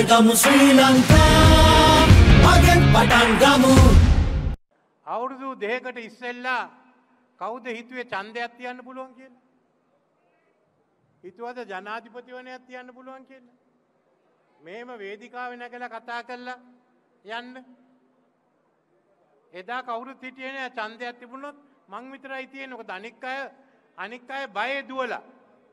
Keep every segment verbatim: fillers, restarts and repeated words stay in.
ජයගමු ශ්‍රී ලංකා මගෙන් පටන් ගමු. අවුරුදු දෙකකට ඉස්සෙල්ලා කවුද හිතුවේ ඡන්දයක් තියන්න පුළුවන් කියලා? හිතුවද ජනාධිපතිවරණයක් තියන්න පුළුවන් කියලා? මේම වේදිකාවේ නැගලා කතා කරලා යන්න. එදා කවුරුත් හිටියේ නෑ ඡන්දයක් තිබුණොත් මං විතරයි තියෙන්නේ. මොකද අනික් අය අනික් අය බයේ දුවලා.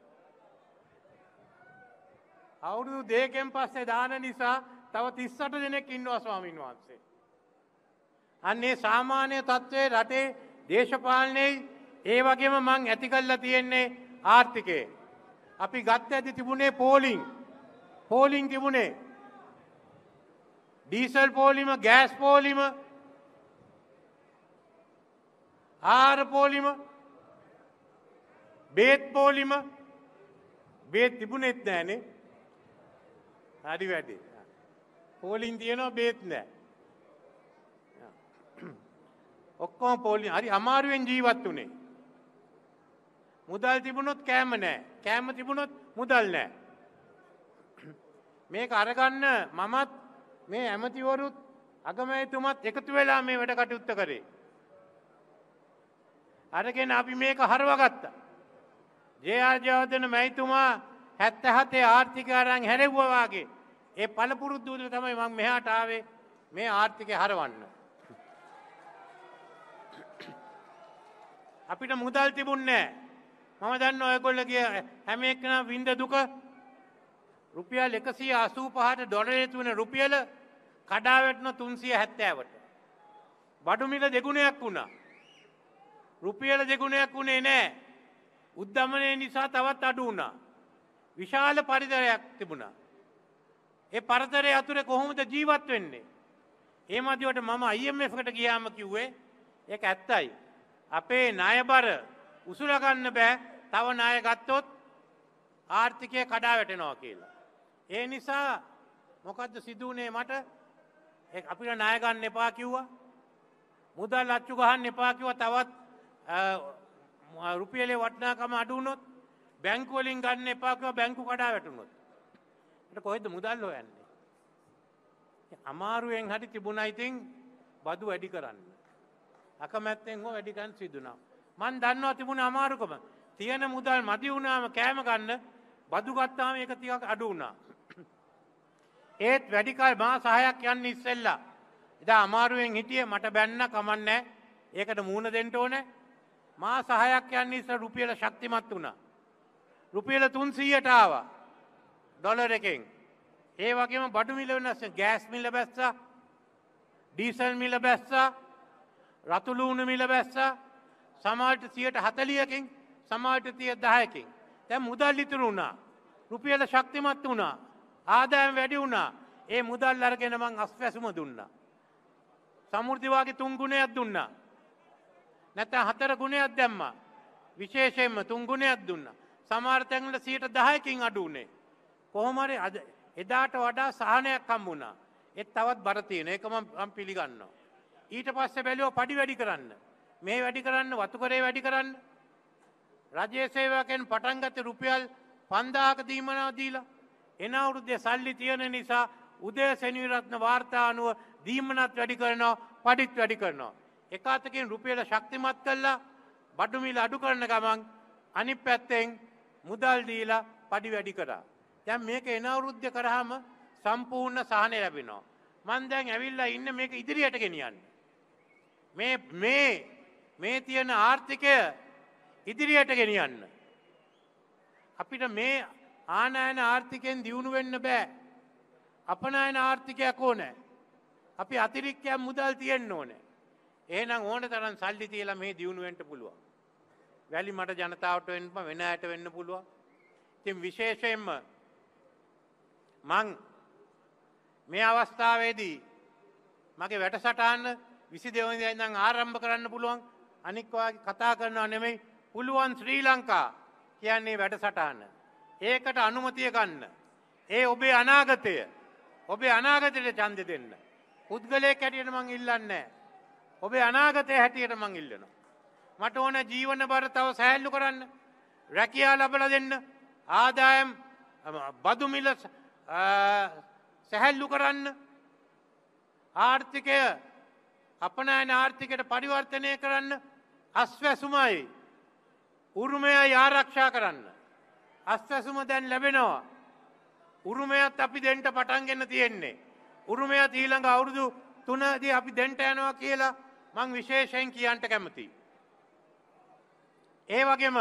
අවුරුදු දෙකෙන් පස්සේ දාන නිසා තව තිස් අට දෙනෙක් ඉන්නවා ස්වාමීන් වහන්සේ. අන්නේ සාමාන්‍ය තත්ත්වයේ රටේ දේශපාලනයේ ඒ වගේම මං ඇති කළා තියෙන්නේ ආර්ථිකේ. අපි ගත්ත ඇති තිබුණේ පෝලිං. පෝලිං තිබුණේ. ඩීසල් පෝලිම, ගෑස් පෝලිම, ආහාර පෝලිම, බේත් පෝලිම. බේත් තිබුණෙත් නෑනේ. හරි වැඩි. පෝලිං තියෙනවා බේත් නෑ. ඔක්කොම පෝලිං හරි අමාරුවෙන් ජීවත් වුණේ. මුදල් තිබුණොත් කෑම නෑ. කෑම තිබුණොත් මුදල් නෑ. මේක අරගන්න මමත් මේ ඇමතිවරුත් අගමැතිතුමත් එකතු වෙලා මේ වැඩ කටයුත්ත කරේ. අරගෙන අපි මේක හරවගත්තා. ජේ.ආර්. ජයවර්ධන මැතිතුමා හැත්තෑ හතේ ආර්ථිකය අරන් හැරෙව්වා වාගේ ඒ පළපුරුද්ද උදේ තමයි මම මෙහාට ආවේ මේ ආර්ථිකය හරවන්න. අපිට මුදල් තිබුණේ නැහැ. මම දන්නවා ඔයගොල්ලෝගේ හැම එක්කෙනා විඳ දුක. රුපියල් එකසිය අසූ පහට ඩොලරේ තුන රුපියල කඩා වැටුණ තුන්සිය හැත්තෑවට. බඩු මිල දෙගුණයක් වුණා. රුපියල දෙගුණයක් වුණේ නැහැ. උද්දමනය නිසා තවත් අඩු වුණා. විශාල පරිසරයක් තිබුණා. ඒ පරිසරය අතුරේ කොහොමද ජීවත් වෙන්නේ? ඒ මැදිවට මම ආයි එම් එෆ් එකට ගියාම කිව්වේ ඒක ඇත්තයි. අපේ ණයබර උසුල ගන්න බෑ. තව ණය ගත්තොත් ආර්ථිකය කඩා වැටෙනවා කියලා. ඒ නිසා මොකද්ද සිදුුනේ මට? ඒ අපිට ණය ගන්න එපා කිව්වා. මුදල් අච්චු ගහන්න එපා කිව්වා. තවත් රුපියලේ වටිනාකම අඩු වුණොත් බැංකු වලින් ගන්න එපා කිව්වා. බැංකු කඩා වැටුණොත්. ඒකට කොහෙද මුදල් හොයන්නේ? අමාරුවෙන් හරි තිබුණා ඉතින් බදු වැඩි කරන්න. අකමැත්තෙන් හෝ වැඩි ගන්න සිදුනා. මන් දන්නවා තිබුණ අමාරුකම. තියෙන මුදල් මදි වුණාම කෑම ගන්න බදු ගත්තාම ඒක ටිකක් අඩු වුණා. ඒත් වැඩි කල මාස හයක් යන්න ඉස්සෙල්ලා එදා අමාරුවෙන් හිටියේ මට බැන්න කමන්නේ. ඒකට මූණ දෙන්න ඕනේ. මාස හයක් යන්න ඉස්සෙල්ලා රුපියල ශක්තිමත් වුණා. රුපියල තුන්සීයට ආවා. ඩොලර් එකෙන්. ඒ වගේම බඩු මිල වෙනස් ගෑස් මිල බැස්සා. ඩීසල් මිල බැස්සා. රතු ලුණු මිල බැස්සා. සමහරට සියයට හතළිහකින් සමහරට සියයට දහයකින්. දැන් මුදල් ඉතුරු වුණා. රුපියල ශක්තිමත් වුණා. ආදායම් වැඩි වුණා. ඒ මුදල් අරගෙන මං අස්වැසුම දුන්නා. සමෘද්ධි වාගේ තුන් ගුණයක් දුන්නා. නැත්නම් හතර ගුණයක් දැම්මා. විශේෂයෙන්ම තුන් ගුණයක් දුන්නා. සමහර තැන්වල සියයට දහයකින් අඩු වුණේ. කොහොම හරි අද එදාට වඩා සහනයක් හම්බුණා. ඒත් තවත් බර තියෙන. ඒක මම පිළිගන්නවා. ඊට පස්සේ බැලුවා පඩි වැඩි කරන්න. මේ වැඩි කරන්න, වතුකරේ වැඩි කරන්න. රජයේ සේවකයන් පටන් ගත්තේ රුපියල් පන්දාහක දීමනාව දීලා. එන අවුරුද්දේ සල්ලි තියෙන නිසා උදේ සෙනවිරත්න වාර්තා අනුව දීමනත් වැඩි කරනවා, පඩිත් වැඩි කරනවා. එක අතකින් රුපියල ශක්තිමත් කළා, බඩු මිල අඩු කරන ගමන් අනිත් පැත්තෙන් මුදල් දීලා පඩි වැඩි කරා. දැන් මේක එන අවුරුද්දේ කරාම සම්පූර්ණ සහනය ලැබෙනවා. මම දැන් ඇවිල්ලා ඉන්නේ මේක ඉදිරියට ගෙනියන්න. මේ මේ මේ තියෙන ආර්ථිකය ඉදිරියට ගෙනියන්න. අපිට මේ ආනයන ආර්ථිකයෙන් දියුණු වෙන්න බෑ. අපනයන ආර්ථිකයක් ඕනේ. අපි අතිරික්තයක් මුදල් තියෙන්න ඕනේ. එහෙනම් ඕන තරම් සල්ලි තියලා මේ දියුණු වෙන්න පුළුවන්. වැලි මට ජනතාවට වෙන්න වෙන අයට වෙන්න පුළුවන්. ඉතින් විශේෂයෙන්ම මං මේ අවස්ථාවේදී මගේ වැඩසටහන විසි දෙක වෙනිදා ඉඳන් ආරම්භ කරන්න පුළුවන්. අනික් වාගේ කතා කරනවා නෙමෙයි. පුළුවන් ශ්‍රී ලංකා කියන්නේ වැඩසටහන. ඒකට අනුමැතිය ගන්න. ඒ ඔබේ අනාගතය. ඔබේ අනාගතයට ඡන්දෙ දෙන්න. පුද්ගලයෙක් හැටියට මං ඉල්ලන්නේ නැහැ. ඔබේ අනාගතය හැටියට මං ඉල්ලනවා. මට ඕන ජීවන බර තව සෑහළු කරන්න. රැකියාව ලබා දෙන්න. ආදායම් බදු මිල සැහැල්ලු කරන්න ආර්ථිකය අපනයන ආර්ථිකයට පරිවර්තනය කරන්න අස්වැසුමයි උරුමයයි ආරක්ෂා කරන්න. අස්වැසුම දැන් ලැබෙනවා. උරුමයත් අපි දෙන්ට පටන්ගෙන තියෙන්නේ. උරුමයත් ඊළඟ අවුරුදු තුනදී අපි දෙන්ට යනවා කියලා මං විශේෂයෙන් කියන්ට කැමතියි. ඒ වගේම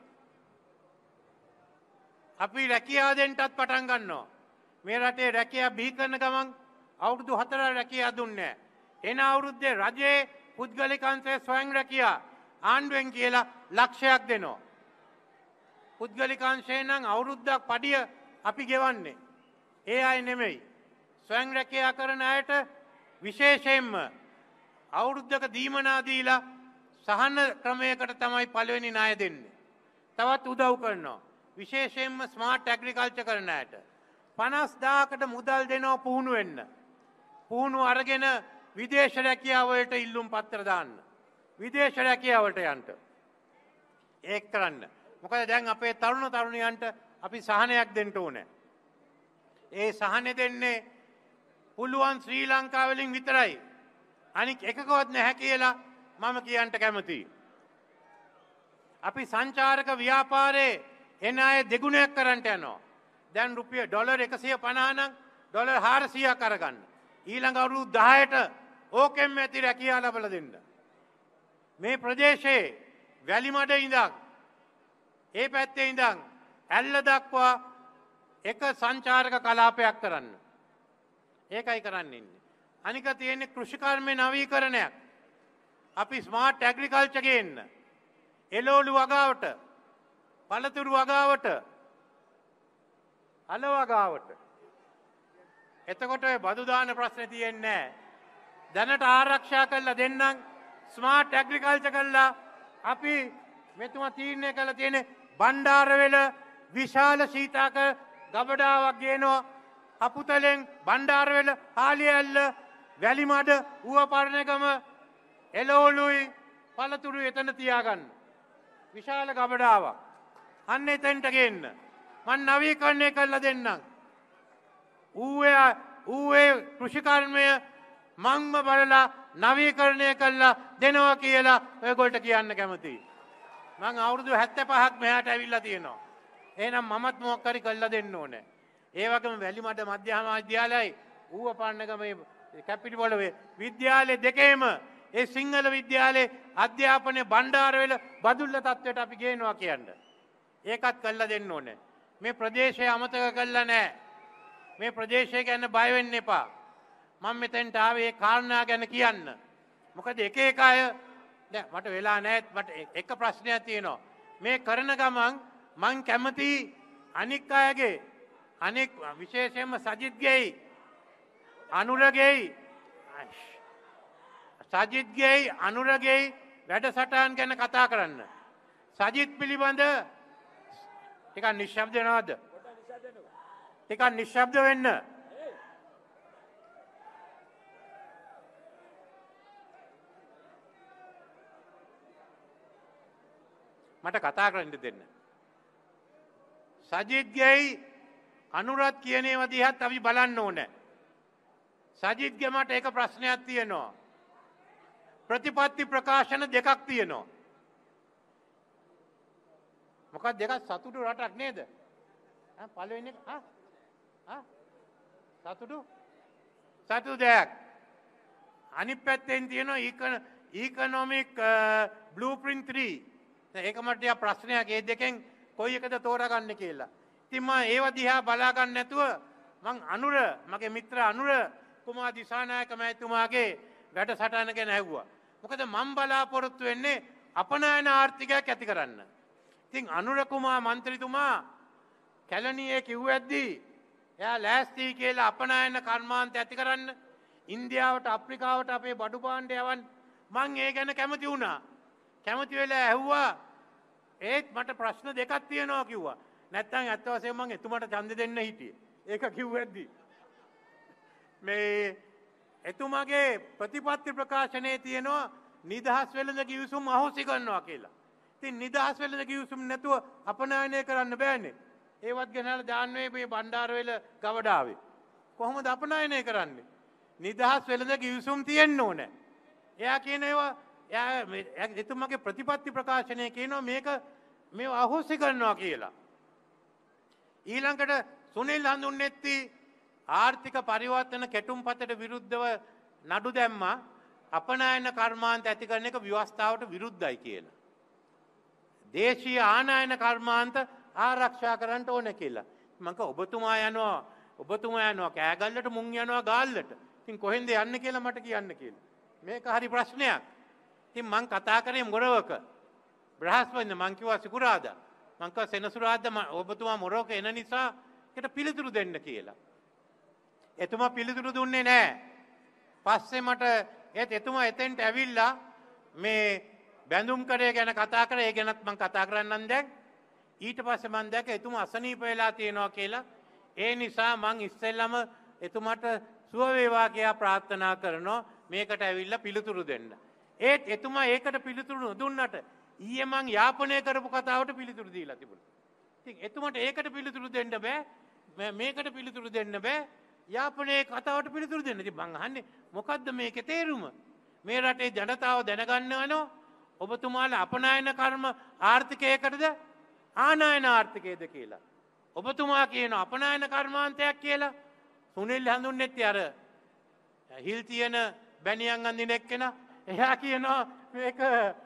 අපි රැකියාව දෙන්නටත් පටන් ගන්නවා. මේ රටේ රැකියාව බිහි කරන ගමන් අවුරුදු හතර රැකියාව දුන්නේ නැහැ. එන අවුරුද්දේ රජයේ පුද්ගලික අංශයේ ස්වයං රැකියාව ආණ්ඩුවෙන් කියලා ලක්ෂයක් දෙනවා. පුද්ගලික අංශයෙන් නම් අවුරුද්දක් පඩිය අපි ගෙවන්නේ. ඒ අය නෙමෙයි. ස්වයං රැකියාව කරන අයට විශේෂයෙන්ම අවුරුද්දක දීමනා දීලා සහන ක්‍රමයකට තමයි පළවෙනි ණය දෙන්නේ. තවත් උදව් කරනවා. විශේෂයෙන්ම ස්මාර්ට් ඇග්‍රිකල්චර් කරන අයට පනස් දාහකට මුදල් දෙනවා පුහුණු වෙන්න. පුහුණු අරගෙන විදේශ රැකියාව වලට ඉල්ලුම් පත්‍ර දාන්න. විදේශ රැකියාවට යන්න. ඒක කරන්න. මොකද දැන් අපේ තරුණ තරුණියන්ට අපි සහනයක් දෙන්න ඕනේ. ඒ සහනේ දෙන්නේ පුළුවන් ශ්‍රී ලංකාව වලින් විතරයි. අනික එකකවත් නැහැ කියලා මම කියන්න කැමතියි. අපි සංචාරක ව්‍යාපාරයේ එන අය දෙගුණයක් කරන්නට යනවා. දැන් රුපියල් ඩොලර් එකසිය පනහ නම් ඩොලර් හාරසියයක් අරගන්න. ඊළඟ අවුරුදු දහයට ඕකෙන් ඇති රැකියාව ලබලා දෙන්න. මේ ප්‍රදේශයේ වැලිමඩ ඉඳන් ඒ පැත්තේ ඉඳන් ඇල්ල දක්වා එක සංචාරක කලාපයක් කරන්න. ඒකයි කරන්න ඉන්නේ. අනික තියෙන්නේ කෘෂිකර්මයේ නවීකරණයක්. අපි ස්මාර්ට් ඇග්‍රිකල්චර් ගේන්න. එළවලු වගාවට, පළතුරු වගාවට, අල වගාවට. එතකොට ඔය බදු දාන ප්‍රශ්නේ තියෙන්නේ නැහැ. දැනට ආරක්ෂා කරලා දෙන්නම් ස්මාර්ට් ඇග්‍රිකල්චර් කරලා අපි මෙතුමා තීරණය කළා තියෙන්නේ බණ්ඩාරවෙල විශාල සීතාක ගබඩාවක් ගේනවා. අපුතලෙන් බණ්ඩාරවෙල හාලිඇල්ල වැලිමඩ ඌවපරණගම එළවලුයි පළතුරුයි එතන තියාගන්න. විශාල ගබඩාවක්. අන්න එතෙන්ට ගේන්න. මම නවීකරණය කරලා දෙන්නම්. ඌවේ ඌවේ කෘෂිකර්මය මම්ම බලලා නවීකරණය කරලා දෙනවා කියලා ඔයගොල්ලෝ කියන්න කැමතියි. මම අවුරුදු හැත්තෑ පහක් මෙහාට ඇවිල්ලා තියෙනවා. එහෙනම් මමත් මොකක් හරි කරලා දෙන්න ඕනේ. ඒ වගේම වැලිමඩ මධ්‍යම විද්‍යාලයයි ඌවපරණගම කැපිටි පොළවේ විද්‍යාලය දෙකේම ඒ සිංහල විද්‍යාලයේ අධ්‍යාපනය බණ්ඩාරවෙල බදුල්ල තත්වයට අපි ගේනවා කියන්නේ. ඒකත් කරලා දෙන්න ඕනේ. මේ ප්‍රදේශය අමතක කළා නෑ. මේ ප්‍රදේශය ගැන බය වෙන්න එපා. මම මෙතෙන්ට ආවේ ඒ කාරණා ගැන කියන්න. මොකද එක එක අය දැන් මට වෙලා නැහැ. මට එක ප්‍රශ්නයක් තියෙනවා. මේ කරන ගමන් මං කැමති අනික් අයගේ අනෙක් විශේෂයෙන්ම සජිත්ගෙයි අනුරගෙයි සජිත්ගෙයි අනුරගෙයි වැඩසටහන් ගැන කතා කරන්න. සජිත් පිළිබඳ ටිකක් නිශ්ශබ්ද වෙනවද? ටිකක් නිශ්ශබ්ද වෙන්න. මට කතා කරන්න දෙන්න. සජිත්ගෙයි අනුරත් කියන ඒවා දිහාත් අපි බලන්න ඕනේ. සජිත්ගේ මට එක ප්‍රශ්නයක් තියෙනවා. ප්‍රතිපත්ති ප්‍රකාශන දෙකක් තියෙනවා. මොකක්ද දෙකක් සතුටු රටක් නේද? ආ පළවෙනි එක ආ ආ සතුටු සතුටු දෙයක්. අනිත් පැත්තෙන් තියෙනවා ඉකොනොමික් බ්ලූප්‍රින්ට් three. ඒක මට ටික ප්‍රශ්නයක්. ඒ දෙකෙන් කොයි එකද තෝරාගන්නේ කියලා. ඉතින් මම ඒව දිහා බලා ගන්න නැතුව මං අනුර මගේ මිත්‍ර අනුර කුමාර දිසානායක මහතුමාගේ වැඩසටහන ගැන ඇහුවා. මොකද මම බලාපොරොත්තු වෙන්නේ අපනයන ආර්ථිකයක් ඇති කරන්න. ඉතින් අනුර කුමාර මන්ත්‍රීතුමා කැලණියේ කිව්වැද්දී එයා ලෑස්ති කියලා අපනයන කර්මාන්ත ඇති කරන්න ඉන්දියාවට අප්‍රිකාවට අපේ බඩු භාණ්ඩ යවන්න. මං ඒ ගැන කැමති වුණා. කැමති වෙලා ඇහුවා. ඒත් මට ප්‍රශ්න දෙකක් තියෙනවා කිව්වා. නැත්තම් ඇත්ත වශයෙන්ම මං එතුමාට ඡන්ද දෙන්න හිටියේ. ඒක කිව්වැද්දී මේ එතුමාගේ ප්‍රතිපත්ති ප්‍රකාශනයේ තියෙනවා නිදහස් වෙළඳ කිවිසුම් අහෝසි කරනවා කියලා. ඉතින් නිදහස් වෙළඳ කිවිසුම් නැතුව අපනයනය කරන්න බෑනේ. ඒවත් ගෙනල්ලා දාන්නේ මේ බණ්ඩාරවෙල ගවඩාවේ. කොහොමද අපනයනය කරන්නේ? නිදහස් වෙළඳ කිවිසුම් තියෙන්න ඕනේ. එයා කියන ඒවා එයා එතුමාගේ ප්‍රතිපත්ති ප්‍රකාශනය කියනවා මේක මේ අහෝසි කරනවා කියලා. ඊළඟට සුනිල් හඳුන්නෙත්ති ආර්ථික පරිවර්තන කෙටුම්පතට විරුද්ධව නඩු දැම්මා අපනයන කර්මාන්ත ඇති කරන එක ව්‍යවස්ථාවට විරුද්ධයි කියලා. දේශීය ආනයන කර්මාන්ත ආරක්ෂා කරන්න ඕනේ කියලා. මම කිව්වා ඔබතුමා යනවා ඔබතුමා යනවා කෑගල්ලට මුං යනවා ගාල්ලට. ඉතින් කොහෙන්ද යන්නේ කියලා මට කියන්න කියලා. මේක හරි ප්‍රශ්නයක්. ඉතින් මං කතා කරේ මොරවක. බ්‍රහස්පතින්ද මං කිව්වා සිකුරාදා. මං කිව්වා සෙනසුරාදා ඔබතුමා මොරවක එන නිසා ඒකට පිළිතුරු දෙන්න කියලා. එතුමා පිළිතුරු දුන්නේ නැහැ. පස්සේ මට ඒත් එතුමා එතෙන්ට ඇවිල්ලා මේ බැඳුම් කරේ ගැන කතා කරා. ඒ ගැනත් මං කතා කරන්නම් දැන්. ඊට පස්සේ මං දැක්ක එතුමා අසනීප වෙලා තියෙනවා කියලා. ඒ නිසා මං ඉස්සෙල්ලම එතුමාට සුව වේවා කියලා ප්‍රාර්ථනා කරනවා මේකට ඇවිල්ලා පිළිතුරු දෙන්න. ඒත් එතුමා ඒකට පිළිතුරු නොදුන්නට ඊයේ මං යාපනය කරපු කතාවට පිළිතුරු දීලා තිබුණා. ඉතින් එතුමාට ඒකට පිළිතුරු දෙන්න බෑ. මේකට පිළිතුරු දෙන්න බෑ. යාපනයේ කතාවට පිළිතුරු දෙන්න. ඉතින් මං අහන්නේ මොකද්ද මේකේ තේරුම? මේ රටේ ජනතාව දැනගන්නවනෝ ඔබතුමාලා අපනයන කර්ම ආර්ථිකයකටද ආනයන ආර්ථිකයේද කියලා. ඔබතුමා කියන අපනයන කර්මාන්තයක් කියලා සුනිල් හඳුන්නෙත්ති අර හිල් තියෙන බැනියන් අඳින එක්කෙනා එයා කියනවා මේක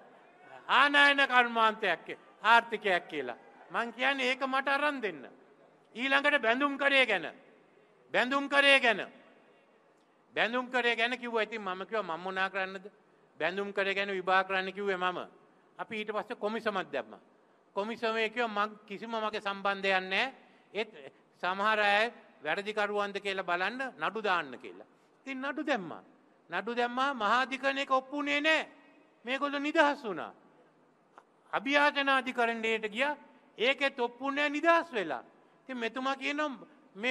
ආනයන කර්මාන්තයක් ආර්ථිකයක් කියලා. මං කියන්නේ ඒක මට අරන් දෙන්න. ඊළඟට බැඳුම් කරේ ගැන බැඳුම් කරේ ගැන බැඳුම් කරේ ගැන කිව්වා. ඉතින් මම කිව්වා මම මොනා කරන්නද? බැඳුම් කරේ ගැන විභාග කරන්න කිව්වේ මම. අපි ඊට පස්සේ කොමිසමක් දැම්මා. කොමිසමේ කිව්වා මං කිසිම මගේ සම්බන්ධයක් නැහැ. ඒත් සමහර අය වැරදිකරුවන්ද කියලා බලන්න නඩු දාන්න කියලා. ඉතින් නඩු දැම්මා. නඩු දැම්මා මහාධිකරණයක ඔප්පුනේ නැහැ. මේගොල්ලෝ නිදහස් වුණා. අභියාචන අධිකරණයට ගියා. ඒකෙත් ඔප්පුනේ නිදහස් වෙලා. ඉතින් මෙතුමා කියනවා මේ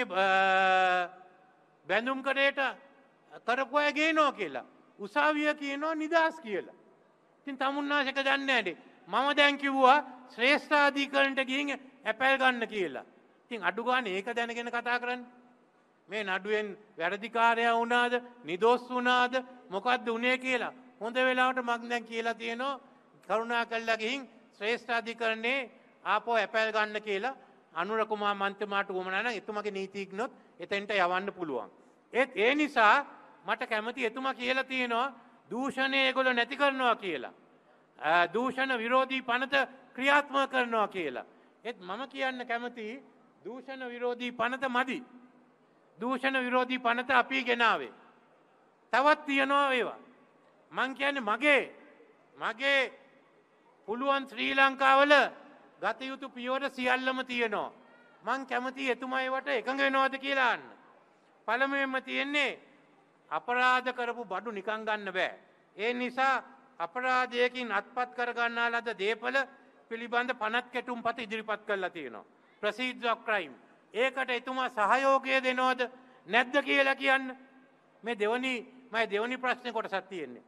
බැඳුම් කරේට කරපු අය ගේනවා කියලා. උසාවිය කියනවා නිදහස් කියලා. ඉතින් තමුන්නාසක දන්නේ නැටි. මම දැන් කිව්වා ශ්‍රේෂ්ඨාධිකරණයට ගිහින් ඇපල් ගන්න කියලා. ඉතින් අඩු ගන්න ඒක දැනගෙන කතා කරන්නේ. මේ නඩුවෙන් වැරදිකාරයා වුණාද නිදොස් වුණාද මොකද්ද උනේ කියලා හොඳ වෙලාවට මම දැන් කියලා තියෙනවා කරුණාකරලා ගිහින් ශ්‍රේෂ්ඨාධිකරණේ ආපහු ඇපල් ගන්න කියලා අනුර කුමාර මන්ත්‍රීතුමාට උවමනා නම් එතුමාගේ නීතිඥයොත් එතෙන්ට යවන්න පුළුවන්. ඒත් ඒ නිසා මට කැමති එතුමා කියලා තියෙනවා දූෂණය ඒගොල්ලෝ නැති කරනවා කියලා. දූෂණ විරෝධී පනත ක්‍රියාත්මක කරනවා කියලා. ඒත් මම කියන්න කැමති දූෂණ විරෝධී පනත මදි. දූෂණ විරෝධී පනත අපි ගෙනාවේ. තවත් තියනවා ඒවා. මං කියන්නේ මගේ මගේ පුළුවන් ශ්‍රී ලංකාවල ගත යුතු පියවර සියල්ලම තියෙනවා. මං කැමති එතුමා ඒවට එකඟ වෙනවද කියලා අහන්න. පළමුවෙන්ම තියෙන්නේ අපරාධ කරපු බඩු නිකන් ගන්න බෑ. ඒ නිසා අපරාධයකින් අත්පත් කර ගන්නා ලද දේපල පිළිබඳ පනත් කෙටුම්පත ඉදිරිපත් කරලා තියෙනවා. Proceeds of crime. ඒකට එතුමා සහයෝගය දෙනවද නැද්ද කියලා කියන්න. මේ දෙවනි මම දෙවනි ප්‍රශ්නේ කොටසක් තියෙන්නේ.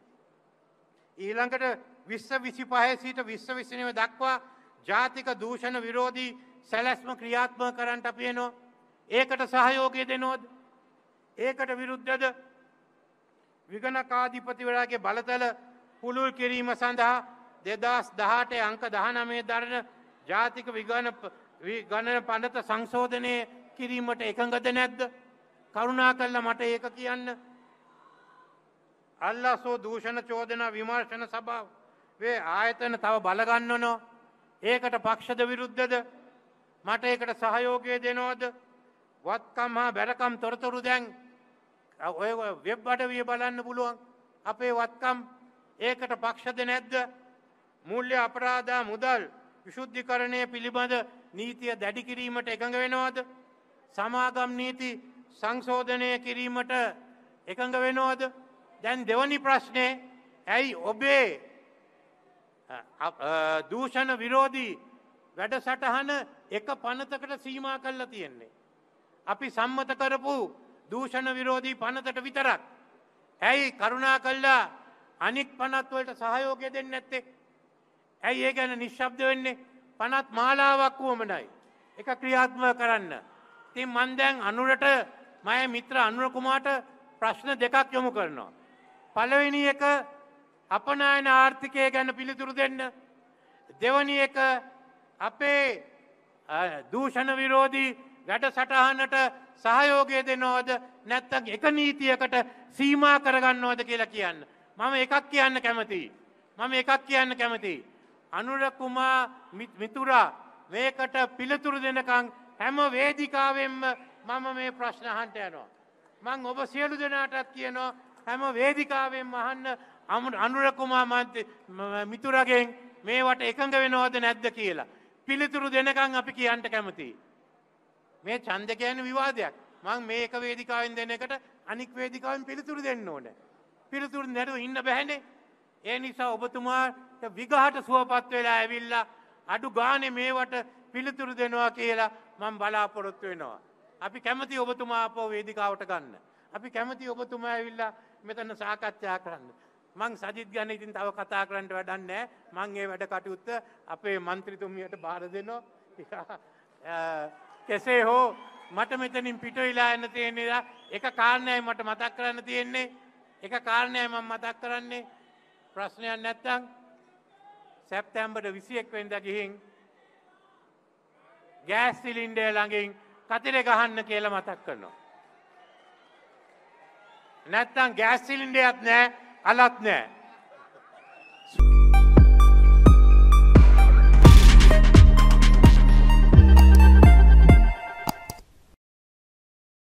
ඊළඟට විස්ස විසිපහේ සිට විස්ස විසිනව දක්වා ජාතික දූෂණ විරෝධී සැලැස්ම ක්‍රියාත්මක කරන්නට අපි එනවා. ඒකට සහයෝගය දෙනවද? ඒකට විරුද්ධද? විගණකාධිපතිවරයාගේ බලතල පුළුල් කිරීම සඳහා දෙදහස් දහඅට අංක දහනවය දරන ජාතික විගණන විගණන පනත සංශෝධනය කිරීමට එකඟද නැද්ද? කරුණාකරලා මට ඒක කියන්න. අල්ලාසෝ දූෂණ චෝදනා විමර්ශන සභාව වේ ආයතන තව බල ගන්නවනෝ. ඒකට පක්ෂද විරුද්ධද? මට ඒකට සහයෝගය දෙනවද? වත්කම් හා බැරකම් තොරතුරු දැන් ඔය වෙබ් අඩවිය බලන්න පුළුවන්. අපේ වත්කම් ඒකට පක්ෂද නැද්ද? මූල්‍ය අපරාධ මුදල් විශුද්ධීකරණය පිළිබඳ නීතිය දැඩි කිරීමට එකඟ වෙනවද? සමාගම් නීති සංශෝධනය කිරීමට එකඟ වෙනවද? දැන් දෙවනි ප්‍රශ්නේ ඇයි ඔබේ දූෂණ විරෝධී වැඩසටහන එක පනතකට සීමා කරලා තියෙන්නේ? අපි සම්මත කරපු දූෂණ විරෝධී පනතට විතරක්. ඇයි කරුණා කළා අනික් පනත් වලට සහයෝගය දෙන්නේ නැත්තේ? ඇයි ඒ ගැන නිශ්ශබ්ද වෙන්නේ? පනත් මාලාවක් වුමනයි. ඒක ක්‍රියාත්මක කරන්න. ඉතින් මම දැන් අනුරට මම මිත්‍ර අනුර කුමාරට ප්‍රශ්න දෙකක් යොමු කරනවා. පළවෙනි එක අපනයන ආර්ථිකය ගැන පිළිතුරු දෙන්න. දෙවැනි එක අපේ දූෂණ විරෝධී වැඩසටහනට සහයෝගය දෙනවද නැත්නම් එක නීතියකට සීමා කරගන්නවද කියලා කියන්න. මම එකක් කියන්න කැමතියි. මම එකක් කියන්න කැමතියි. අනුර කුමාර මිතුරා මේකට පිළිතුරු දෙනකන් හැම වේදිකාවෙන්ම මම මේ ප්‍රශ්න අහන්න යනවා. මම ඔබ සියලු දෙනාටත් කියනවා හැම වේදිකාවෙන්ම අහන්න අනුර කුමාර මිතුරගෙන් මේවට එකඟ වෙනවද නැද්ද කියලා. පිළිතුරු දෙනකන් අපි කියන්න කැමතියි. මේ ඡන්ද කියන්නේ විවාදයක්. මම මේ එක වේදිකාවෙන් දෙන එකට අනික් වේදිකාවෙන් පිළිතුරු දෙන්න ඕනේ. පිළිතුරු නැතුව ඉන්න බෑනේ. ඒ නිසා ඔබතුමාට විගහට සුවපත් වෙලා ඇවිල්ලා අඩු ගානේ මේවට පිළිතුරු දෙනවා කියලා මම බලාපොරොත්තු වෙනවා. අපි කැමති ඔබතුමා අපව වේදිකාවට ගන්න. අපි කැමති ඔබතුමා ඇවිල්ලා මෙතන සාකච්ඡා කරන්න. මං සජිත් ගැන ඉතින් තව කතා කරන්න වැඩක් නැහැ. මං මේ වැඩ කටයුත්ත අපේ മന്ത്രിතුමියට බාර දෙනවා. කෙසේ හෝ මට මෙතනින් පිට වෙලා යන්න තියෙනවා. එක කාරණයක් මට මතක් කරන්න තියෙන්නේ. එක කාරණයක් මම මතක් කරන්නේ ප්‍රශ්නයක් නැත්තම් සැප්තැම්බර් විසි එක් වෙනිදා ගිහින් ගෑස් සිලින්ඩර් ළඟින් කතරේ ගහන්න කියලා මතක් කරනවා. නැත්තම් ගෑස් සිලින්ඩරයක් නැහැ, අලක් නැහැ.